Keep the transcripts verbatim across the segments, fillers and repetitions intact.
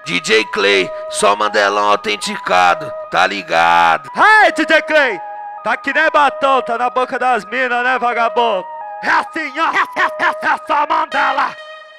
D J Clay, só Mandelão autenticado, tá ligado? Hey, D J Clay! Tá que nem batom, tá na boca das minas, né, vagabundo? É assim, ó, é só Mandela!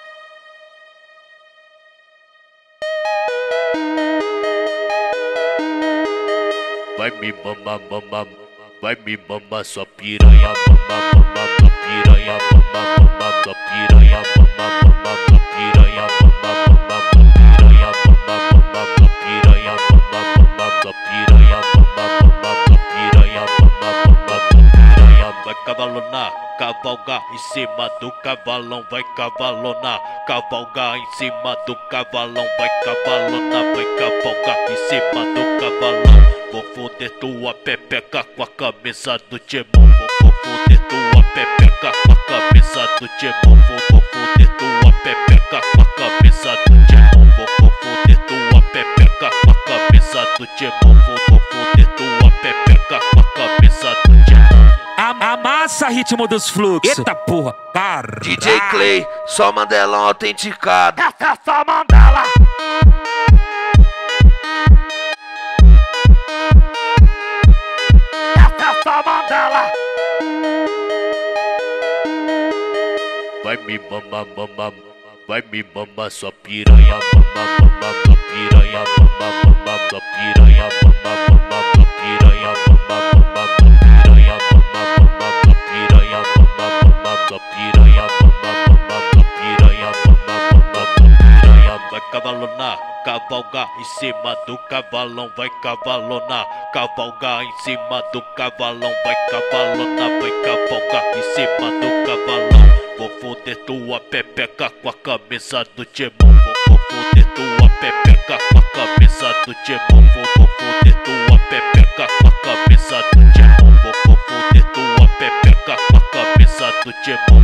Vai me mamar, mamar, vai me mamar sua piranha, mamar, mamar sua piranha, mamar, mamar sua piranha, mamar, mamar sua piranha, mamar, mamar sua piranha, mamar, mamar sua piranha, mamar, mamar sua piranha, mamar, mamar sua piranha, mamar, mamar sua piranha. Vai cavalonar, cavalgar em cima do cavalão, vai cavalonar, cavalgar em cima do cavalão, vai cavalonar, vai cavalgar em cima do cavalão. Vou foder tua pepeca com a camisa do Timão. Vou foder tua pepeca com a camisa do Timão. Vou foder tua pepeca com a camisa do Timão. Vou foder tua pepeca com a camisa do Timão. Vou foder tua pepeca com a camisa do Timão. Amassa ritmo dos fluxos. Eita porra, caralho. D J Clay, só Mandelão autenticado. Essa é só Mandela! Essa Mandela! Vai me mamar, mamar, vai me mamar sua piranha, mamar, mamar sua piranha, mamar, mamar sua piranha, mamar, mamar sua piranha, mamar, mamar sua piranha, mamar, mamar sua piranha, mamar, mamar sua piranha, mamar, mamar sua piranha, mamar, mamar sua piranha. Vai cavalonar, cavalgar em cima do cavalão, vai cavalonar, cavalgar em cima do cavalão, vai cavalonar, vai cavalgar em cima do cavalão. Vou foder tua pepeca com a camisa do Timão. Vou foder tua pepeca com a camisa do Timão. Vou foder tua pepeca com a camisa do Timão. Vou foder tua pepeca com a camisa do Timão.